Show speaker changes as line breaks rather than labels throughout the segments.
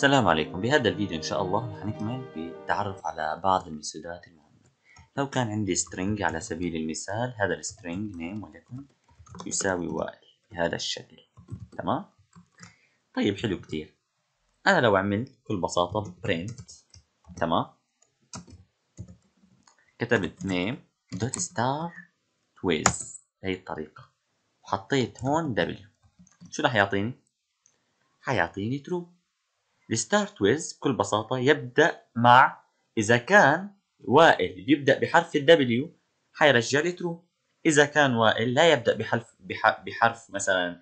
السلام عليكم. بهذا الفيديو إن شاء الله رح نكمل بالتعرف على بعض الميثودات المهمة. لو كان عندي string على سبيل المثال، هذا الstring name وليكن يساوي وائل بهذا الشكل. تمام؟ طيب حلو كتير. أنا لو عملت بكل بساطة print، تمام؟ كتبت name dot star with بهي الطريقة وحطيت هون w، شو رح يعطيني؟ حيعطيني true. الستارت ويز بكل بساطة يبدأ مع، إذا كان وائل يبدأ بحرف الدبليو حيرجع لي ترو. إذا كان وائل لا يبدأ بحرف مثلا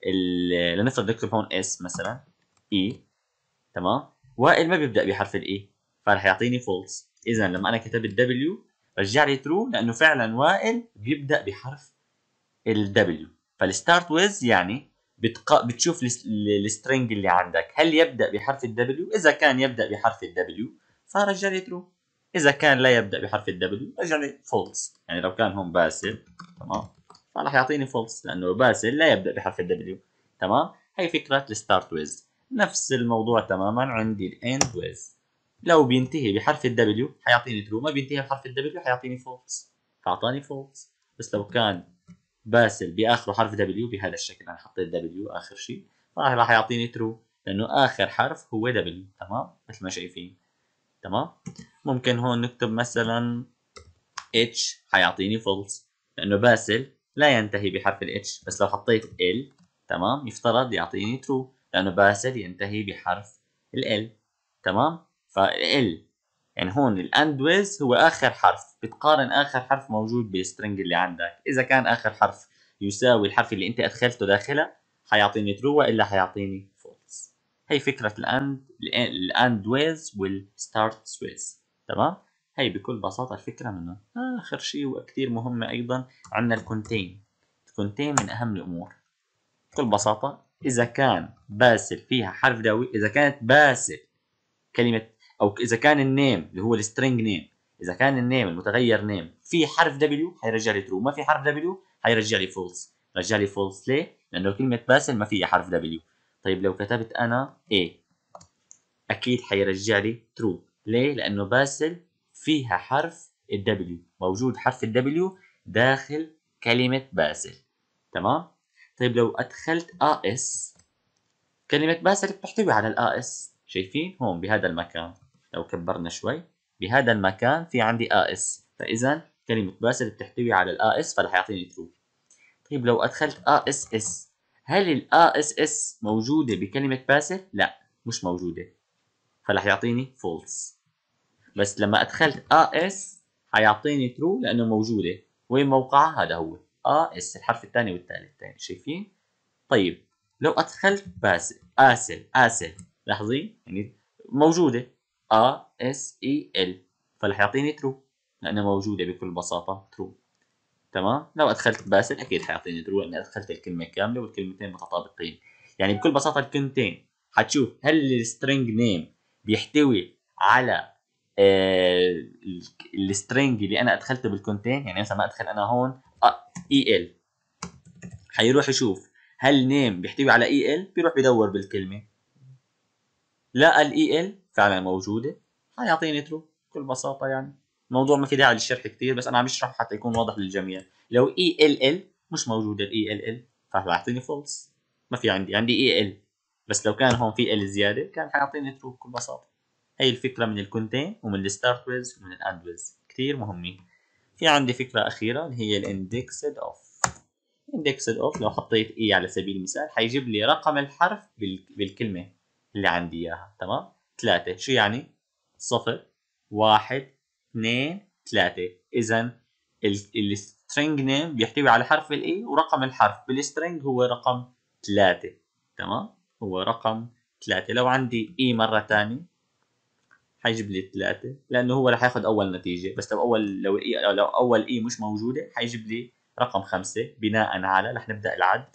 لنفرض نكتب هون اس مثلا اي، تمام؟ وائل ما بيبدأ بحرف الاي فرح يعطيني فولس. إذا لما أنا كتبت دبليو رجع لي ترو لأنه فعلا وائل بيبدأ بحرف الدبليو. فالستارت ويز يعني بتشوف السترنج اللي عندك هل يبدأ بحرف الدبليو. إذا كان يبدأ بحرف الدبليو فرجع لي ترو، إذا كان لا يبدأ بحرف الدبليو رجع لي فولس. يعني لو كان هون باسل، تمام، فراح يعطيني فولس لأنه باسل لا يبدأ بحرف الدبليو. تمام، هي فكرة الستارت ويز. نفس الموضوع تماما عندي الاند ويز، لو بينتهي بحرف الدبليو حيعطيني ترو، ما بينتهي بحرف الدبليو حيعطيني فولس، فأعطاني فولس. بس لو كان باسل باخره حرف دبليو بهذا الشكل، انا حطيت دبليو اخر شيء، راح يعطيني ترو لانه اخر حرف هو دبليو. تمام، مثل ما شايفين. تمام، ممكن هون نكتب مثلا اتش حيعطيني فولس لانه باسل لا ينتهي بحرف الاتش. بس لو حطيت ال، تمام، يفترض يعطيني ترو لانه باسل ينتهي بحرف ال. تمام، فال يعني هون الاند ويز هو اخر حرف، بتقارن اخر حرف موجود بالسترنج اللي عندك. اذا كان اخر حرف يساوي الحرف اللي انت ادخلته داخلها حيعطيني ترو، والا حيعطيني فولس. هي فكره الاند ويز والستارت ويز. تمام، هي بكل بساطه الفكره منه. اخر شيء وكثير مهمه ايضا عندنا الكونتين. الكونتين من اهم الامور. بكل بساطه اذا كان باسل فيها حرف دوي، اذا كانت باسل كلمه، او اذا كان النيم اللي هو السترينج نيم، اذا كان النيم المتغير نيم في حرف دبليو حيرجع لي ترو، ما في حرف دبليو حيرجع لي فولس. رجع لي فولس ليه؟ لانه كلمه باسل ما فيها حرف دبليو. طيب لو كتبت انا A اكيد حيرجع لي ترو. ليه؟ لانه باسل فيها حرف الدبليو، موجود حرف الدبليو داخل كلمه باسل. تمام. طيب لو ادخلت اس، كلمة باسل بتحتوي على الاس، شايفين هون بهذا المكان. لو كبرنا شوي بهذا المكان في عندي اس، فاذا كلمة باسل بتحتوي على الاس فرح يعطيني ترو. طيب لو ادخلت اس، هل الاس موجودة بكلمة باسل؟ لا، مش موجودة، فرح يعطيني فولس. بس لما ادخلت اس حيعطيني ترو لانه موجودة. وين موقعها؟ هذا هو اس، الحرف الثاني والثالث. شايفين؟ طيب لو ادخلت اسل لاحظين يعني موجوده اس اي ال، فرح يعطيني ترو لانها موجوده بكل بساطه ترو. تمام، لو ادخلت باسل اكيد حيعطيني ترو لاني ادخلت الكلمه كامله والكلمتين متطابقين. يعني بكل بساطه الكلمتين حتشوف هل السترينج نيم بيحتوي على السترينج اللي انا ادخلته بالكونتين. يعني مثلا ما ادخل انا هون اي ال، حيروح يشوف هل نيم بيحتوي على اي ال، بيروح بدور بالكلمه، لقى الاي ال فعلا موجوده حيعطيني ترو بكل بساطه. يعني الموضوع ما في داعي للشرح كثير، بس انا عم بشرح حتى يكون واضح للجميع. لو اي ال مش موجوده الاي ال فراح يعطيني فولس، ما في عندي اي ال. بس لو كان هون في ال زياده كان حيعطيني ترو بكل بساطه. هي الفكره من الكونتين ومن الستارت ويز ومن الاند ويز، كثير مهمين. في عندي فكره اخيره اللي هي الاندكسد اوف. indexed of لو حطيت اي على سبيل المثال حيجيب لي رقم الحرف بالكلمة اللي عندي اياها. تمام، 3 شو يعني؟ 0 1 2 3. اذا السترينج نيم بيحتوي على حرف الاي ورقم الحرف بالسترينج هو رقم 3. تمام، هو رقم 3. لو عندي اي مرة ثانية حيجيب لي 3 لانه هو راح ياخذ اول نتيجه. بس لو اول اي مش موجوده حيجيب لي رقم 5 بناء على، رح نبدا العد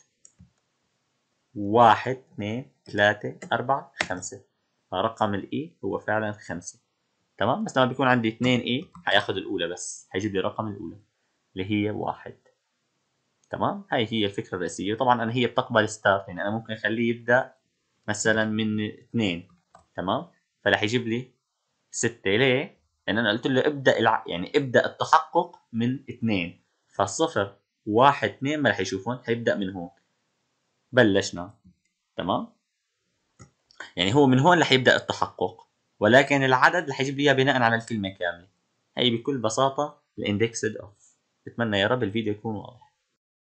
1 2 3 4 5. فرقم الاي هو فعلا 5. تمام، بس لما بيكون عندي 2 اي حياخذ الاولى، بس حيجيب لي الرقم الاولى اللي هي 1. تمام، هاي هي الفكره الرئيسيه. طبعا انا هي بتقبل ستارت، يعني انا ممكن اخليه يبدا مثلا من 2 تمام. فرح يجيب لي 6. ليه؟ لان انا قلت له ابدا يعني ابدا التحقق من 2. فالصفر 1 2 ما رح يشوفون، حيبدا من هون. بلشنا. تمام. يعني هو من هون رح يبدا التحقق، ولكن العدد رح يجيب لي اياه بناء على الكلمه كامله. هي بكل بساطه الاندكسد اوف. بتمنى يا رب الفيديو يكون واضح.